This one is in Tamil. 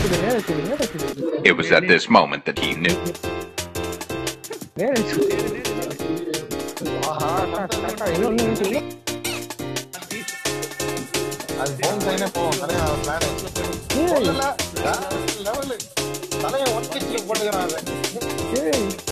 It was at this moment that he knew. தலையை ஒன் கிட்ல போட்டுக்கிறாங்க.